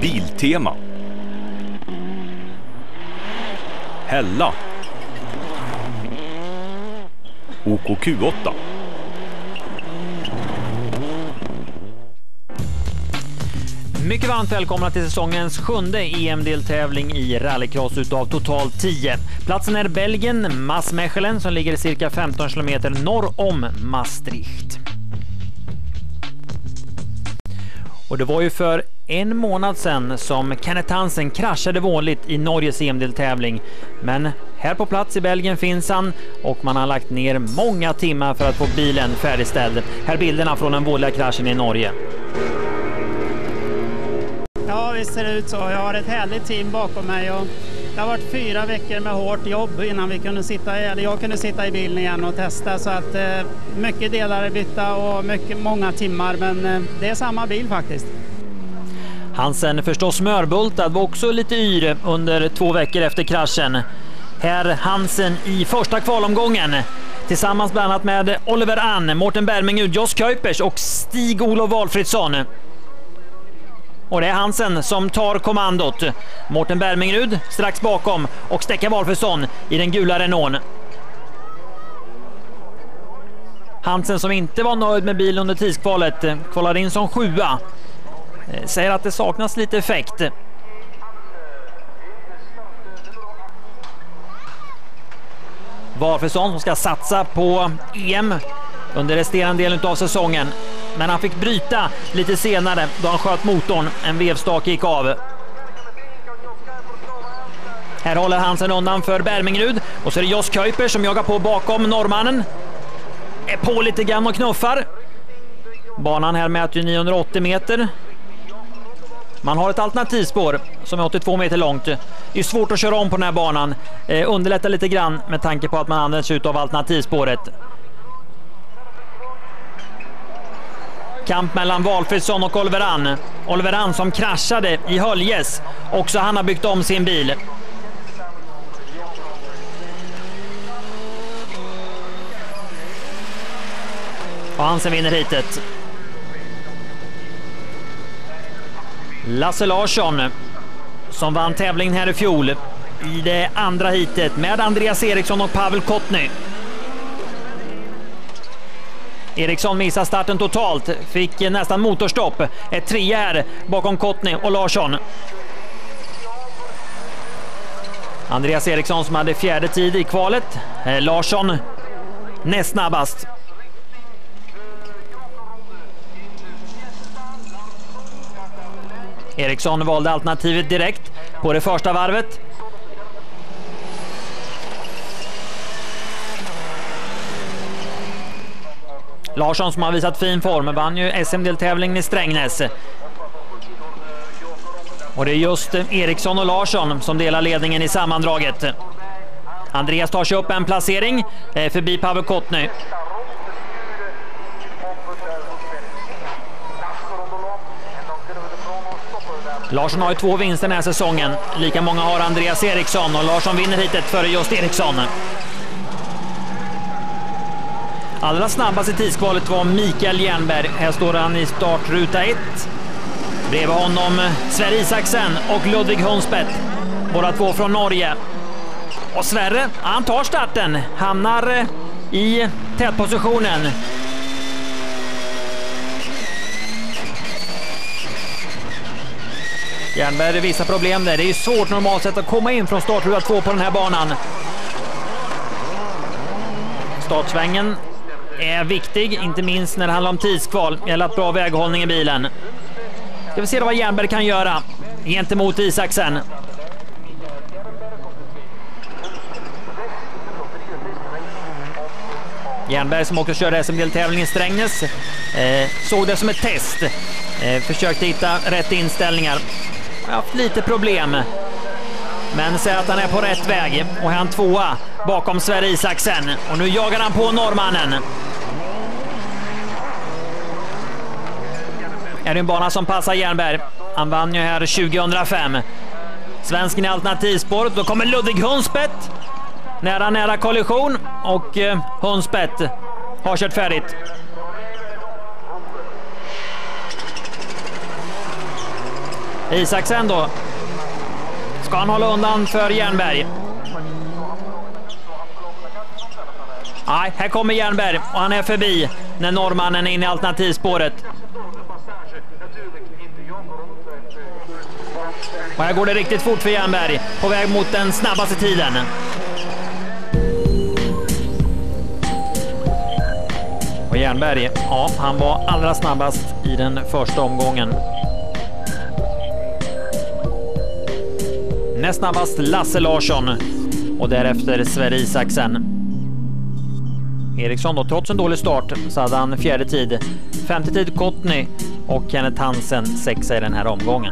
Biltema. Hälla. OKQ8. Mycket varmt välkomna till säsongens 7:e EM-deltävling i rallycross utav totalt 10. Platsen är Belgien, Maasmechelen, som ligger cirka 15 kilometer norr om Maastricht. Och det var ju för en månad sedan som Kenneth Hansen kraschade vanligt i Norges EM-deltävling. Men här på plats i Belgien finns han och man har lagt ner många timmar för att få bilen färdigställd. Här är bilderna från den vådliga kraschen i Norge. Ja, visst ser det ut så. Jag har ett härligt team bakom mig och det har varit 4 veckor med hårt jobb innan jag kunde sitta i bilen igen och testa, så att mycket delar är bytta och många timmar, men det är samma bil faktiskt. Hansen förstås smörbultad var också lite yr under 2 veckor efter kraschen. Här Hansen i första kvalomgången tillsammans bland annat med Oliver Ahn, Morten Berminghus, Jos Kuipers och Stig-Olof Walfridsson. Och det är Hansen som tar kommandot. Morten Berminghus strax bakom och Stekka Walfridsson i den gula Renault. Hansen, som inte var nöjd med bilen under tidskvalet, kvalade in som 7:a. Säger att det saknas lite effekt. Walfridsson som ska satsa på EM under resterande delen av säsongen. Men han fick bryta lite senare då han sköt motorn. En vevstak gick av. Här håller Hansen undan för Berminghus. Och så är det Jos Kuipers som jagar på bakom norrmannen. Är på lite grann och knuffar. Banan här mäter 980 meter. Man har ett alternativspår som är 82 meter långt. Det är svårt att köra om på den här banan. Underlättar lite grann med tanke på att man använder sig av alternativspåret. Kamp mellan Walfridsson och Oliver Ahn. Oliver Ahn som kraschade i Höljes. Också han har byggt om sin bil. Och Hansen vinner hitet. Lasse Larsson som vann tävlingen här i fjol i det andra hitet med Andreas Eriksson och Pavel Kotny. Eriksson missar starten totalt, fick nästan motorstopp. Ett 3 här bakom Kotny och Larsson. Andreas Eriksson som hade 4:e tid i kvalet. Larsson näst snabbast. Eriksson valde alternativet direkt på det första varvet. Larsson som har visat fin form vann ju SM-deltävlingen i Strängnäs. Och det är just Eriksson och Larsson som delar ledningen i sammandraget. Andreas tar sig upp en placering förbi Pavel Kotny. Larsson har ju 2 vinster den här säsongen. Lika många har Andreas Eriksson och Larsson vinner hitet före just Eriksson. Allra snabbast i tidskvalet var Mikael Jernberg. Här står han i startruta 1. Bredvid honom Sverre Isaksen och Ludvig Hunspeth. Båda 2 från Norge. Och Sverre, han tar starten. Hamnar i tätpositionen. Jernberg visar problem där. Det är ju svårt normalt sett att komma in från startruta 2 på den här banan. Startsvängen är viktig, inte minst när det handlar om tidskval. Det gäller att bra väghållning i bilen. Ska vi se vad Jernberg kan göra gentemot Isaksen. Jernberg som också körde SM-deltävlingen i Strängnäs såg det som ett test. Försökte hitta rätt inställningar. Har haft lite problem. Men säger att han är på rätt väg. Och han 2:a bakom Sverre Isaksen. Och nu jagar han på norrmannen. Är det en bana som passar Jernberg. Han vann ju här 2005. Svensken i alternativspåret. Då kommer Ludvig Hunspeth. Nära kollision. Och Hunspeth har kört färdigt. Isaksen då. Ska han hålla undan för Jernberg? Nej, här kommer Jernberg och han är förbi när norrmannen är inne i alternativspåret. Och här går det riktigt fort för Jernberg på väg mot den snabbaste tiden. Och Jernberg, ja, han var allra snabbast i den första omgången. Näst snabbast Lasse Larsson och därefter Sverre Isaksen. Eriksson då, trots en dålig start så hade han fjärde tid. Femte tid Kottny och Kenneth Hansen sexa i den här omgången.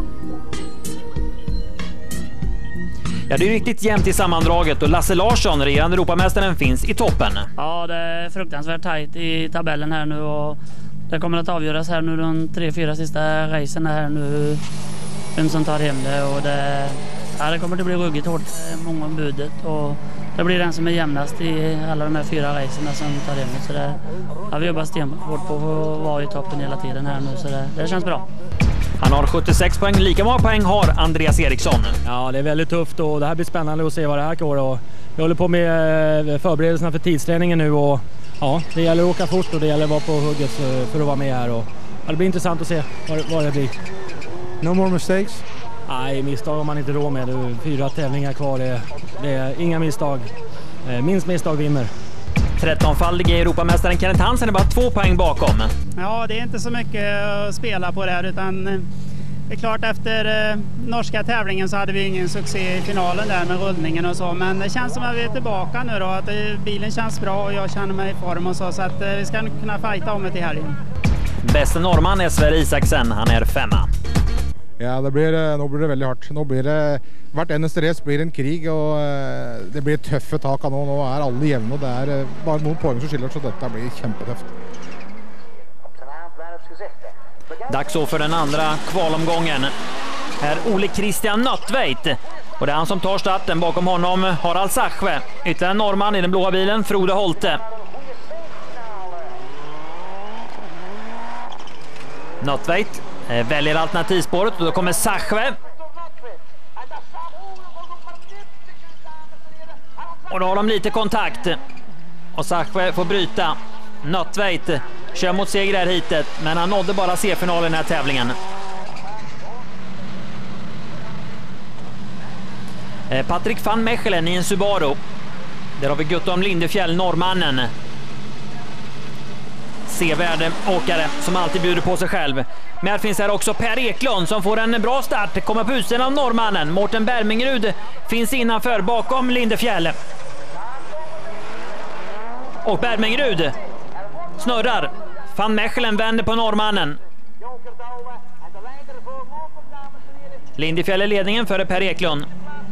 Ja, det är riktigt jämnt i sammandraget och Lasse Larsson, regerande Europamästaren, finns i toppen. Ja, det är fruktansvärt tajt i tabellen här nu och det kommer att avgöras här nu de 3-4 sista racen här nu. Vem som tar hem det och det kommer att bli ruggigt hårt, många om budet och det blir den som är jämnast i alla de här 4 racerna som tar hem det. Så det, ja, vi jobbar stenhårt på att vara i toppen hela tiden här nu så det känns bra. Han har 76 poäng, lika många poäng har Andreas Eriksson. Ja, det är väldigt tufft och det här blir spännande att se vad det här går. Och vi håller på med förberedelserna för tidsträningen nu och ja, det gäller att åka fort och det gäller att vara på hugget för att vara med här. Och, ja, det blir intressant att se vad det blir. No more mistakes? Nej, misstag har man inte råd med. Det är 4 tävlingar kvar, det är inga misstag. Minst misstag vinner. 13-faldige Europamästaren Kenneth Hansen är bara 2 poäng bakom. Ja, det är inte så mycket att spela på där utan det är klart efter norska tävlingen så hade vi ingen succé i finalen där med rullningen och så, men det känns som att vi är tillbaka nu då, att bilen känns bra och jag känner mig i form och så att vi ska kunna fighta om det till helgen. Bästa norrman är Sverre Isaksen, han är 5:a. Ja, nå blir det veldig hardt. Nå blir det, hvert eneste race blir en krig, og det blir tøffe tak nå. Nå er alle jevne, og det er bare noen poeng som skiller, så dette blir kjempetøft. Dags så för den andra kvalomgången. Här Ole Christian Nöttveit. Och det är han som tar starten. Bakom honom Harald Sachve. Ytterligare en norrman i den blåa bilen, Frode Holte. Nöttveit väljer alternativspåret och då kommer Sachve. Och då har de lite kontakt. Och Sachve får bryta. Nöttveit kör mot seger här hitet, men han nådde bara C-finalen i den här tävlingen. Patrik van Mechelen i en Subaru. Där har vi Guttorm Lindefjäll, norrmannen. Sevärd åkare som alltid bjuder på sig själv. Med finns här också Per Eklund som får en bra start. Kommer på utsidan av norrmannen. Mårten Bermingrud finns innanför bakom Lindefjäll. Och Bermingrud snurrar. Van Mechelen vänder på norrmannen. Lindefjäll är ledningen före Per Eklund.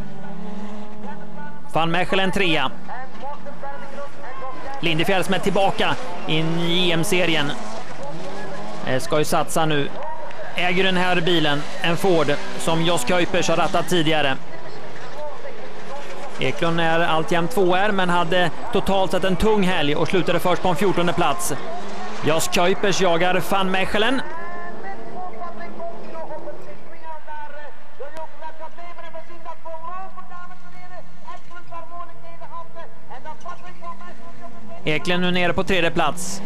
Van Mechelen 3. Lindefjäll som är tillbaka in i EM-serien. Ska ju satsa nu. Äger den här bilen en Ford som Jos Kuipers har rattat tidigare. Eklund är alltjämt 2 men hade totalt sett en tung helg och slutade först på en 14:e plats. Jos Kuipers jagar Van Mechelen. Eklund nu nere på 3:e plats.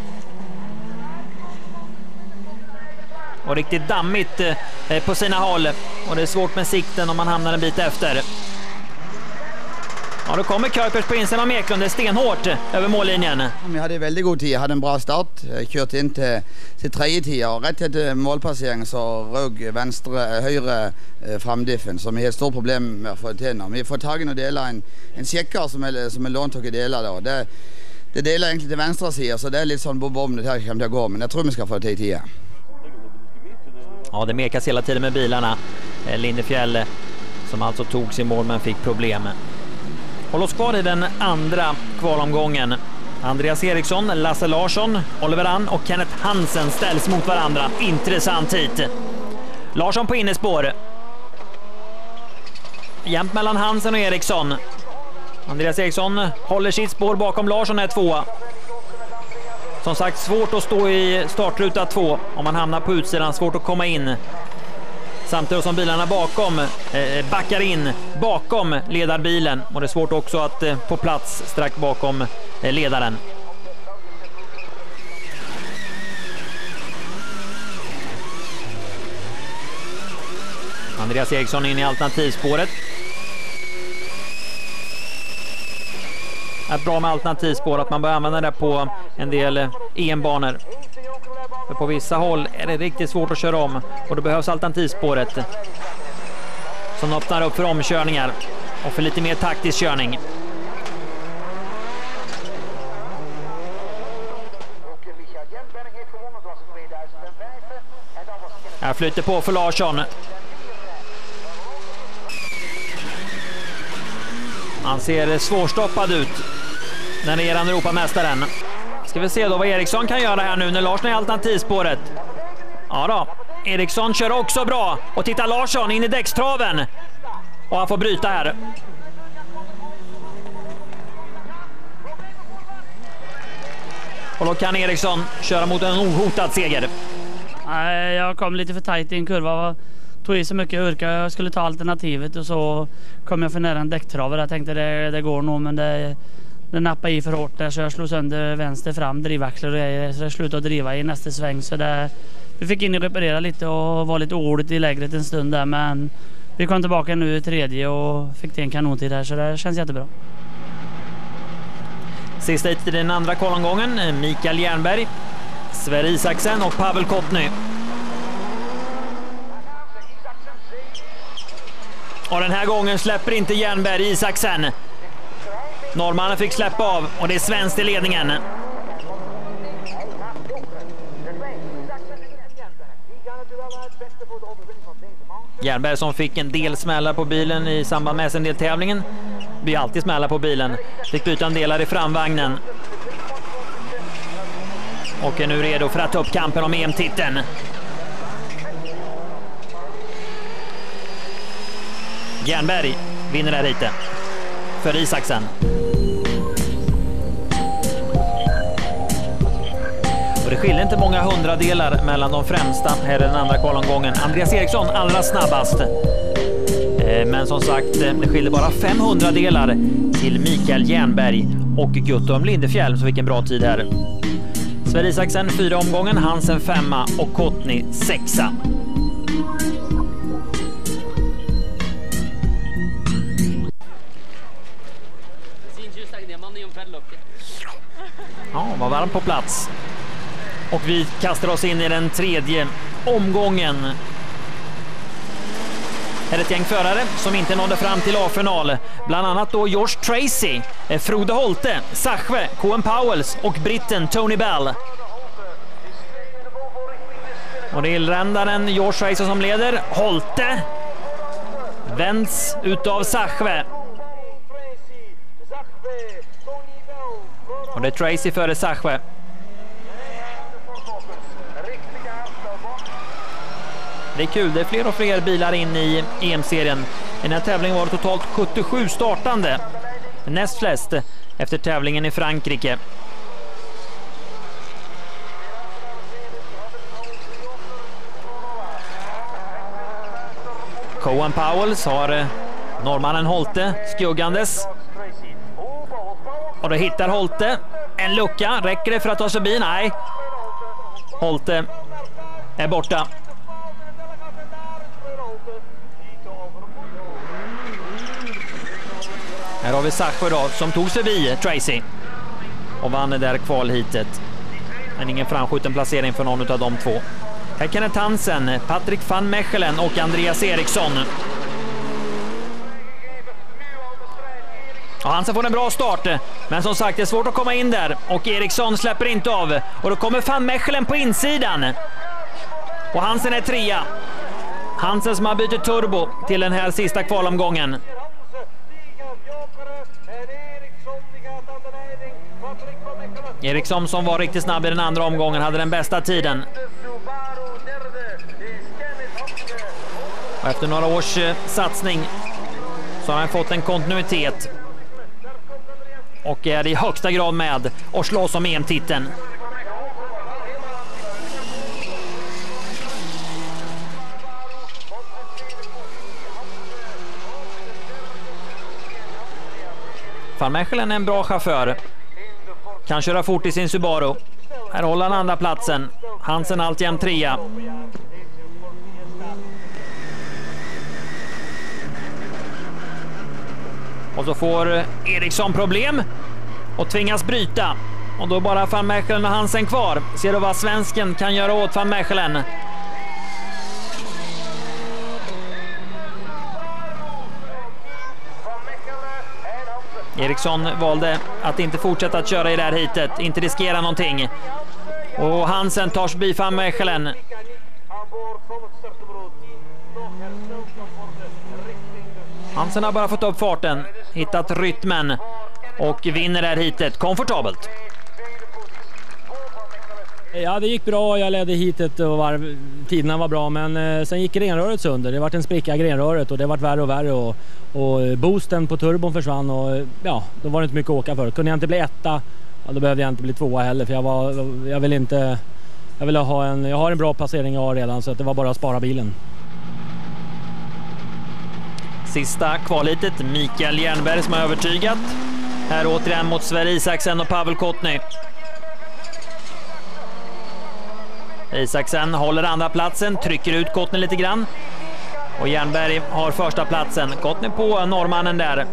Och riktigt dammigt på sina håll. Och det är svårt med sikten om man hamnar en bit efter. Ja, då kommer Kuipers på insidan av Eklund. Det är stenhårt över mållinjen. Jag hade väldigt god tid. Jag hade en bra start. Jag körde in till 3:e tid. Och rätt efter målpasseringen så rög högra framdiffen som är ett stort problem med att få till. Vi får tag i och dela en checkar som är låntaget delar då. Det delar egentligen till vänstra sidan, så det är lite sån bom det här kan det gå, men jag tror vi ska få till 10. Ja, det mekas hela tiden med bilarna. Lindefjäll som alltså tog sin mål men fick problem. Håll oss kvar i den andra kvalomgången. Andreas Eriksson, Lasse Larsson, Oliver Ann och Kenneth Hansen ställs mot varandra. Intressant hit. Larsson på innespår. Jämnt mellan Hansen och Eriksson. Andreas Eriksson håller sitt spår bakom Larsson är 2. Som sagt, svårt att stå i startruta 2 om man hamnar på utsidan, svårt att komma in. samtidigt som bilarna bakom backar in bakom ledarbilen, och det är svårt också att få plats strax bakom ledaren. Andreas Eriksson in i alternativspåret. Är bra med alternativspår, att man bör använda det på en del EM-banor. För på vissa håll är det riktigt svårt att köra om, och då behövs alternativspåret som öppnar upp för omkörningar och för lite mer taktisk körning. Här flyter på för Larsson. Han ser svårstoppad ut när det är han Europamästaren. Ska vi se då vad Eriksson kan göra här nu när Larsson är i alternativspåret. Ja då, Eriksson kör också bra. Och titta Larsson in i däckstraven. Och han får bryta här. Och då kan Eriksson köra mot en ohotad seger. Nej, jag kom lite för tajt i en kurva. Tog i så mycket urka. Jag skulle ta alternativet och så kom jag för nära en däcktrave. Jag tänkte det går nog, men det nappade i för hårt där, så jag slog sönder vänster fram drivaxlar och grejer, så jag slutade driva i nästa sväng. Så vi fick in och reparera lite och var lite oroligt i lägret en stund där, men vi kom tillbaka nu i tredje och fick till en kanontid här, så det känns jättebra. Sista hit i den andra kvalomgången, Mikael Jernberg, Sverre Isaksen och Pavel Kotny. Och den här gången släpper inte Jernberg Isaksen. Norrmannen fick släppa av, och det är svenskt i ledningen. Jernberg som fick en del smällar på bilen i samband med SN-deltävlingen. Blir alltid smällar på bilen. Fick byta en delar i framvagnen. Och är nu redo för att ta upp kampen om EM-titeln. Jernberg vinner där lite för Isaksen. Och det skiljer inte många hundradelar mellan de främsta här i den andra kvalomgången. Andreas Eriksson allra snabbast. Men som sagt, det skiljer bara 500 delar till Mikael Jernberg och Guttorm Lindefjäll, så vilken bra tid här. Sverre Isaksen 4 omgången, Hansen 5 och Kotny 6. Ja, var varm på plats. Och vi kastar oss in i den tredje omgången. Är det ett gäng förare som inte nådde fram till A-final. Bland annat då George Tracy, Frode Holte, Sachwe, Coen Powells och britten Tony Bell. Och det är illrändaren George Tracy som leder. Holte vänds utav Sachwe. Och det är Tracy före Sachwe. Det är kul, det är fler och fler bilar in i EM-serien. I den här tävlingen var det totalt 77 startande. Näst flest efter tävlingen i Frankrike. Coen Powells har norrmannen Holte skuggandes. Och då hittar Holte en lucka. Räcker det för att ta sig förbi? Nej. Holte är borta. Här har vi Sachwe då, som tog sig förbi Tracy och vann det där kvalhitet. Men ingen framskjuten placering för någon av de två. Här Kenneth Hansen, Patrick van Mechelen och Andreas Eriksson. Och Hansen får en bra start, men som sagt det är svårt att komma in där. Och Eriksson släpper inte av. Och då kommer van Mechelen på insidan. Och Hansen är 3. Hansen som har bytt turbo till den här sista kvalomgången. Eriksson som var riktigt snabb i den andra omgången hade den bästa tiden. Och efter några års satsning så har han fått en kontinuitet och är i högsta grad med och slåss om EM-titeln. Van Mechelen är en bra chaufför. Kan köra fort i sin Subaru. Här håller han andra platsen. Hansen alltjämt 3. Och så får Eriksson problem och tvingas bryta. Och då bara Van Mechelen och Hansen kvar. Ser du vad svensken kan göra åt Van Mechelen? Eriksson valde att inte fortsätta att köra i det här heatet, inte riskera någonting. Och Hansen tar förbi Van Mechelen. Hansen har bara fått upp farten, hittat rytmen och vinner det här heatet komfortabelt. Ja, det gick bra. Jag ledde heatet och tiderna var bra, men sen gick grenröret sönder. Det var en spricka i grenröret och det var värre och värre och boosten på turbon försvann och ja, då var det inte mycket att åka för. Kunde jag inte bli etta, ja, då behövde jag inte bli 2 heller, för jag har en bra placering jag har redan, så att det var bara att spara bilen. Sista kvalhitet, Mikael Jernberg som har övertygat. Här återigen mot Sverre Isaksen och Pavel Kotny. Isaksen håller andra platsen, trycker ut Kotny lite grann. Och Jernberg har första platsen. Kotny på norrmannen där.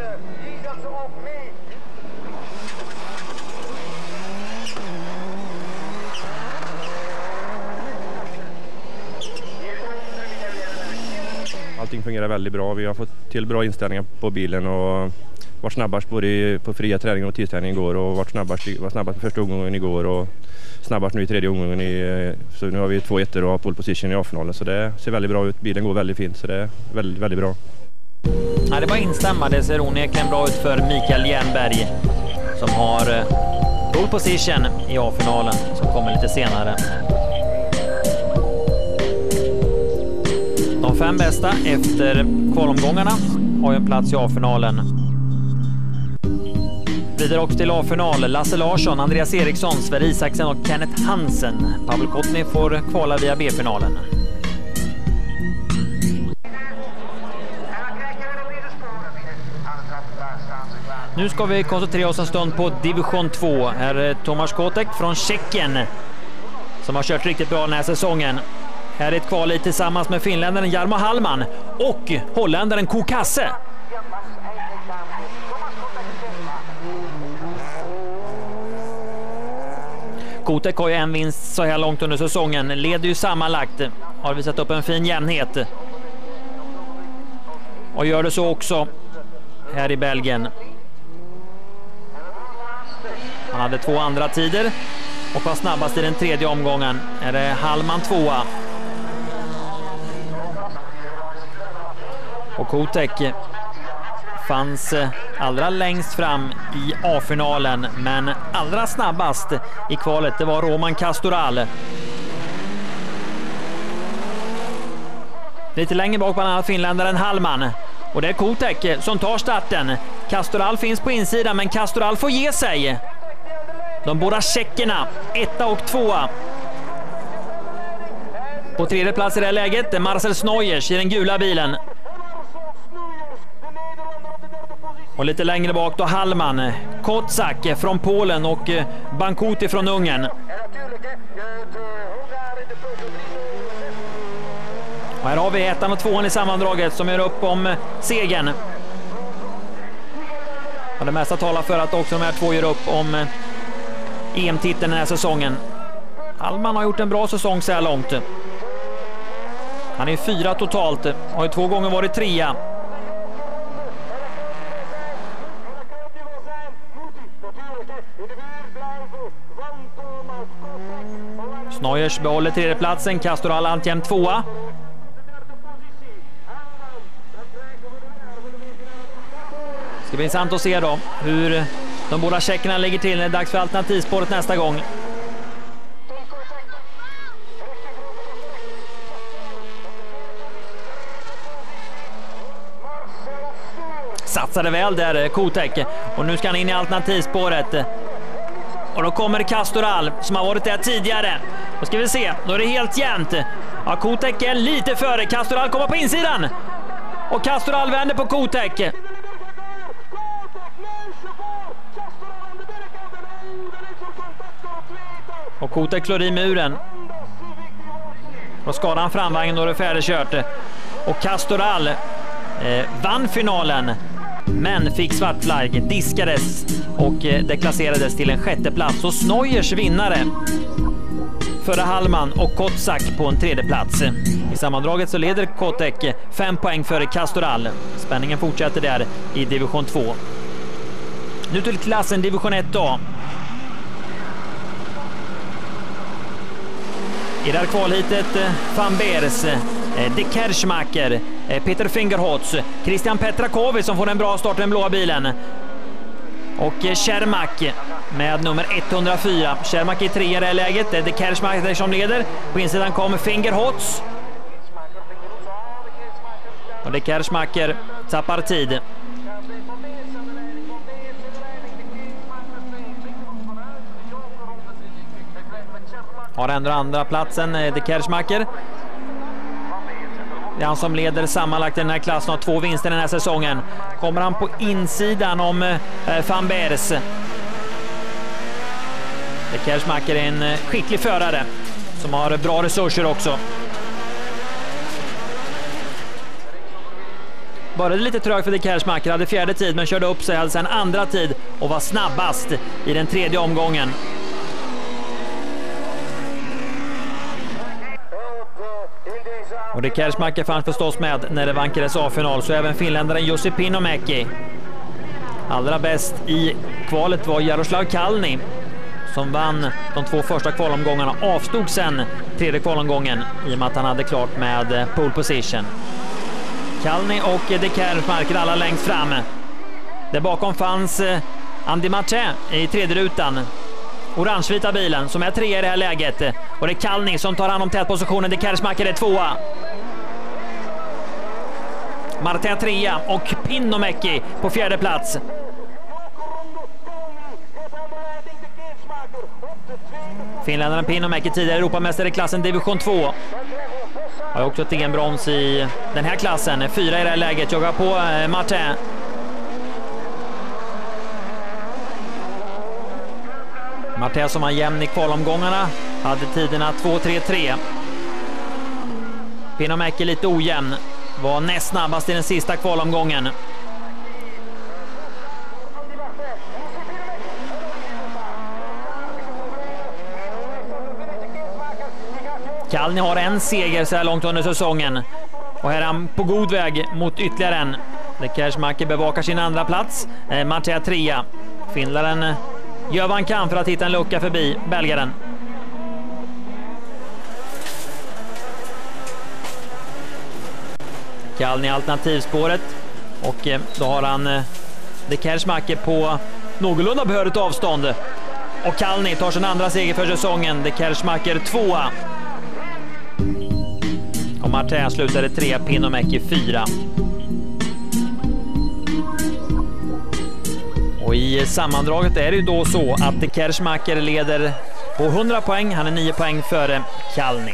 Allting fungerar väldigt bra. Vi har fått till bra inställningar på bilen och var snabbast både på fria träningen och tidsträningen igår, och var snabbast första omgången igår och snabbast nu i tredje omgången. Så nu har vi 2 ettor och har pole position i A-finalen, så det ser väldigt bra ut. Bilen går väldigt fint, så det är väldigt, väldigt bra. Ja, det var instämma. Det ser onekligen bra ut för Mikael Jernberg som har pole position i A-finalen som kommer lite senare. De 5 bästa efter kvalomgångarna har ju en plats i A-finalen. Vidare också till A-final. Lasse Larsson, Andreas Eriksson, Sverre Isaksen och Kenneth Hansen. Pavel Kotny får kvala via B-finalen. Nu ska vi koncentrera oss en stund på division 2. Här är Tomasz Kotek från Tjeckien som har kört riktigt bra den här säsongen. Här är ett kval tillsammans med finländaren Jarmo Hallman och holländaren Ko Kasse. Kotek har ju en vinst så här långt under säsongen. Leder ju sammanlagt. Har visat upp en fin jämnhet. Och gör det så också här i Belgien. Han hade 2 andra tider och var snabbast i den 3:e omgången. Är det Hallman 2:a. Och Kotek fanns allra längst fram i A-finalen, men allra snabbast i kvalet det var Roman Castoral. Lite längre bak bland annat finländaren Hallman. Och det är Kotek som tar starten. Castoral finns på insidan, men Castoral får ge sig. De båda tjeckerna, 1:a och 2:a. På 3:e plats i det här läget Marcel Snojers i den gula bilen. Och lite längre bak då Hallman, Kotzak från Polen och Bankuti från Ungern. Och här har vi 1:an och 2:an i sammandraget som gör upp om segern. Och det mesta talar för att också de här 2 gör upp om EM-titeln den här säsongen. Hallman har gjort en bra säsong så här långt. Han är 4 totalt, har ju 2 gånger varit 3:a. Snojers behåller 3:e platsen, Castoral alltjämt 2:a. Det blir intressant att se då hur de båda tjeckerna ligger till när det är dags för alternativspåret nästa gång. Satsade väl där Kotek och nu ska han in i alternativspåret. Och då kommer Castoral som har varit där tidigare. Då ska vi se, då är det helt jämnt. Ja, Kotek är lite före, Castoral kommer på insidan. Och Castoral vänder på Kotek. Och Kotek slår i muren. Och skadar han framvagnen då det är färdigkört. Och Castoral vann finalen. Men fick svart flagg, diskades och deklasserades till en sjätte plats. Och Snojers vinnare före Hallman och Kotsak på en tredje plats. I sammandraget så leder Kotek 5 poäng före Castoral. Spänningen fortsätter där i division 2. Nu till klassen division 1A. I det här kvalhitet Van Beers, De Kerschmacher, Peter Fingerhots, Christian Petrakovic som får en bra start i den blåa bilen. Och Cermak med nummer 104. Cermak i 3 i läget. Det är De Kerschmacher som leder. På insidan kommer Fingerhots. Och De Kerschmacher tappar tid. Har ändå andra platsen De Kerschmacher. Det är han som leder sammanlagt i den här klassen, har 2 vinster den här säsongen. Kommer han på insidan om Van Beers. De Kerschmacher är en skicklig förare som har bra resurser också. Började lite trögt för De Kerschmacher, hade 4:e tid men körde upp sig, hade sen 2:a tid och var snabbast i den 3:e omgången. Och De Kerschmacher fanns förstås med när det vankades A-final, så även finländaren Jussi Pinomäki. Allra bäst i kvalet var Jaroslav Kalny som vann de 2 första kvalomgångarna, avstod sen 3:e kvalomgången i och med att han hade klart med pole position. Kalny och De Kerschmacher alla längst fram. Där bakom fanns Andy Martin i 3:e rutan. Orangevita bilen som är 3 i det här läget. Och det är Kalny som tar hand om tätpositionen. De Kerschmacher är 2. Martin 3 och Pinomäki på 4:e plats. Finländaren Pinomäki, tidigare Europamästare i klassen division 2. Har också ett brons i den här klassen. 4 i det här läget. Joggar på Martin. Martin som var jämn i kvalomgångarna hade tiderna 2-3-3. Pinomäki lite ojämn. Var näst snabbast i den sista kvalomgången. Kalny har en seger så här långt under säsongen. Och här är han på god väg mot ytterligare en. De Kerschmacher bevakar sin andra plats. Martin 3. Finlaren gör vad han kan för att hitta en lucka förbi belgaren. Kalny alternativspåret. Och då har han De Kerschmacher på någorlunda behörigt avstånd. Och Kalny tar sin andra seger för säsongen. De Kerschmacher 2. Och Martin slutade 3, Pinomäki 4. Och i sammandraget är det ju då så att De Kerschmacher leder på 100 poäng. Han är 9 poäng före Kalny.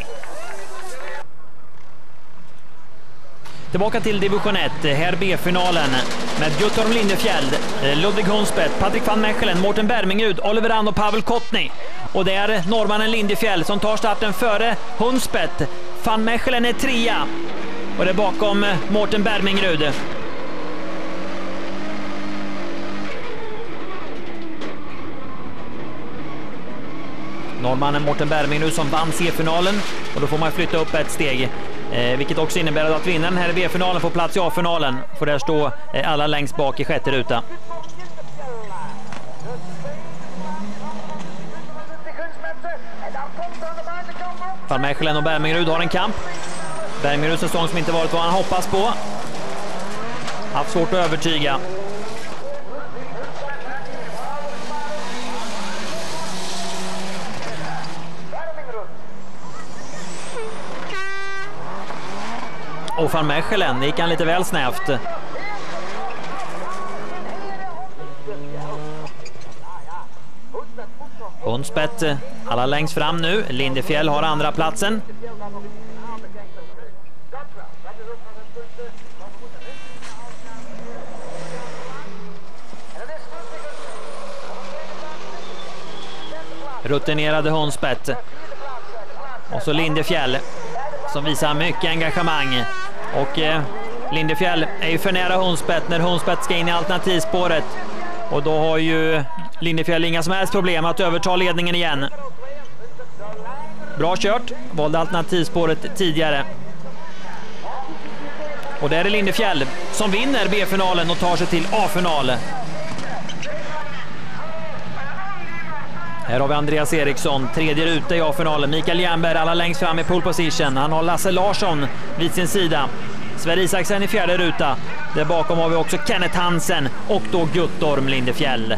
Tillbaka till division 1, här B-finalen med Guttorm Lindefjeld, Ludvig Hunspeth, Patrik van Mechelen, Mårten Bermingrud, Oliver Rand och Pavel Kotny. Och det är norrmannen Lindefjeld som tar starten före Hunspeth. Van Mechelen är 3 och det är bakom Mårten Bermingrud. Norrmannen Mårten Bermingrud som vann C-finalen, och då får man flytta upp ett steg. Vilket också innebär att vinnaren här i B-finalen får plats i A-finalen. Får där stå alla längst bak i sjätte ruta. Van Mechelen och Bermingrud har en kamp. Bermingruds säsong som inte varit vad han hoppas på. Haft svårt att övertyga. Och Van Mechelen gick han lite väl snävt. Hunspeth alla längst fram nu. Lindefjäll har andra platsen. rutinerade Hundsbett. Och så Lindefjäll som visar mycket engagemang. Och Lindefjäll är ju för nära Hundsbett när Hundsbett ska in i alternativspåret. Och då har ju Lindefjäll inga som helst problem att överta ledningen igen. Bra kört, valde alternativspåret tidigare. Och där är Lindefjäll som vinner B-finalen och tar sig till A-final. Här har vi Andreas Eriksson, tredje ruta i A-finalen. Mikael Jernberg alla längst fram i pole position. Han har Lasse Larsson vid sin sida. Sver Isaksen i fjärde ruta. Där bakom har vi också Kenneth Hansen och då Guttorm Lindefjäll.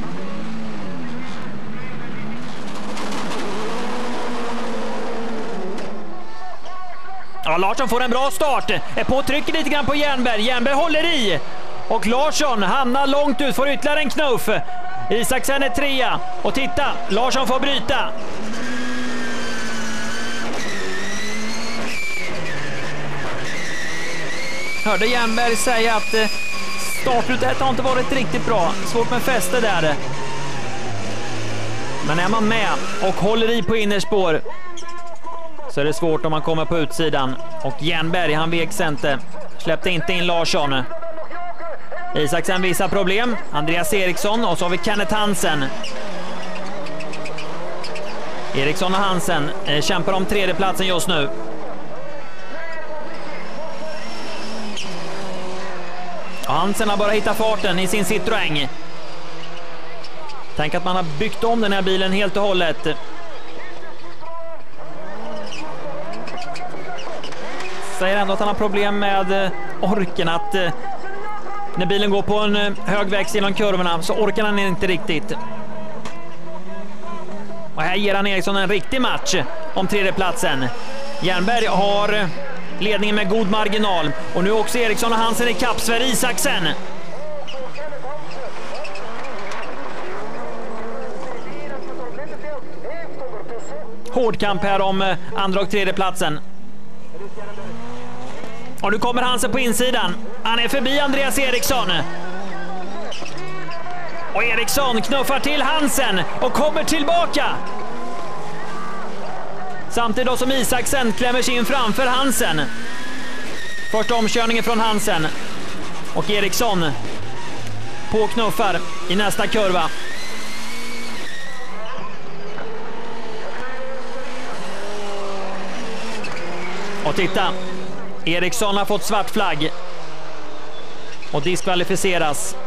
Ja, Larsson får en bra start. Är på trycker lite grann på Jernberg. Jernberg håller i. Och Larsson hamnar långt ut, får ytterligare en knuff. Isaksen är trea. Och titta, Larsson får bryta. Hörde Jernberg säga att startrutet har inte varit riktigt bra. Svårt med fäste där. Men är man med och håller i på innerspår så är det svårt om man kommer på utsidan. Och Jernberg, han vek inte. Släppte inte in Larsson. Isaksen visar problem. Andreas Eriksson och så har vi Kenneth Hansen. Eriksson och Hansen kämpar om tredjeplatsen just nu. Och Hansen har bara hittat farten i sin Citroën. Tänk att man har byggt om den här bilen helt och hållet. Säger ändå att han har problem med orken, att när bilen går på en hög växt genom kurvorna så orkar han inte riktigt. Och här ger han Eriksson en riktig match om tredjeplatsen. Jernberg har ledningen med god marginal och nu också Eriksson och Hansen i kapp Sver Isaksen. Hård kamp här om andra och tredjeplatsen. Och nu kommer Hansen på insidan. Han är förbi Andreas Eriksson. Och Eriksson knuffar till Hansen och kommer tillbaka. Samtidigt då som Isaksen klämmer sig in framför Hansen. Första omkörningen från Hansen. Och Eriksson på knuffar i nästa kurva. Och titta. Eriksson har fått svart flagg och diskvalificeras.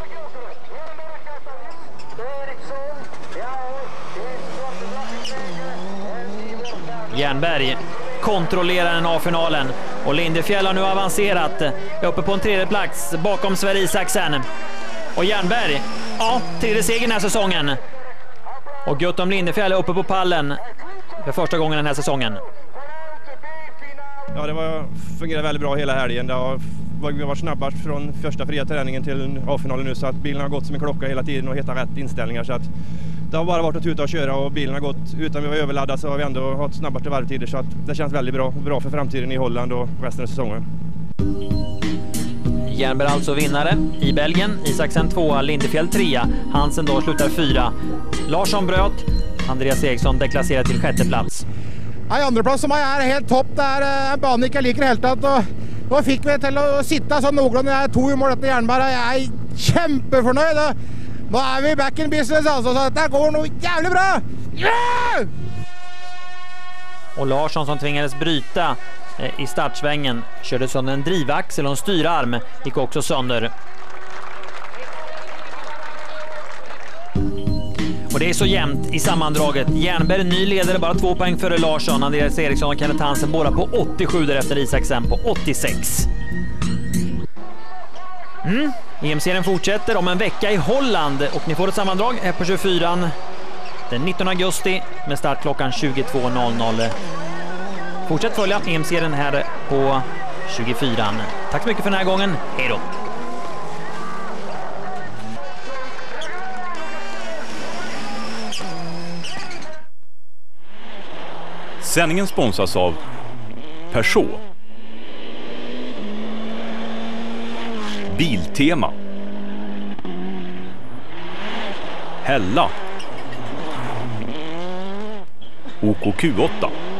Jernberg kontrollerar den A-finalen och Lindefjäll har nu avancerat uppe på en tredje plats bakom Sver Isaksen. Och Jernberg, ja, tredje seger den här säsongen. Och Guttorm Lindefjäll är uppe på pallen för första gången den här säsongen. Ja, det fungerade väldigt bra hela helgen. Vi har varit snabbast från första fria träningen till A-finalen nu, så att bilen har gått som en klocka hela tiden och hittat rätt inställningar. Så att det har bara varit att tuta och köra och bilen har gått utan vi var överladdade, så har vi ändå haft snabbaste varvtider, så att det känns väldigt bra för framtiden i Holland och resten av säsongen. Jernberg alltså vinnare i Belgien, Isaksen 2, Lindefjäll 3, Hansen då slutar 4. Larsson bröt, Andreas Eriksson deklasserar till sjätte plats. Nei, andreplass som meg er helt topp. Det er en bane ikke jeg liker helt tatt. Nå fikk vi til å sitte sånn noenlunde. Jeg er 2 i mål etter Jernberg. Jeg er kjempefornøyd. Nå er vi back in business, altså. Så dette går noe jævlig bra. Yeah! Och Larsson som tvingades bryta i startsvängen körde sönder en drivaxel och en styrarm gick också sönder. Och det är så jämnt i sammandraget. Jernberg ny ledare, bara 2 poäng före Larsson. Andreas Eriksson och Kenneth Hansen båda på 87 därefter Isaksen på 86. EM-serien fortsätter om en vecka i Holland och ni får ett sammandrag här på 24 den 19 augusti med start klockan 22.00. Fortsätt följa EM-serien här på 24. Tack så mycket för den här gången. Hej då! Sändningen sponsras av Peugeot, Biltema, Hella, OKQ8.